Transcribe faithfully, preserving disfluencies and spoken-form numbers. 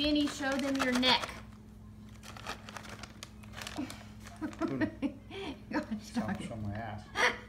Skinny, show them your neck. Gosh, Show, show my ass.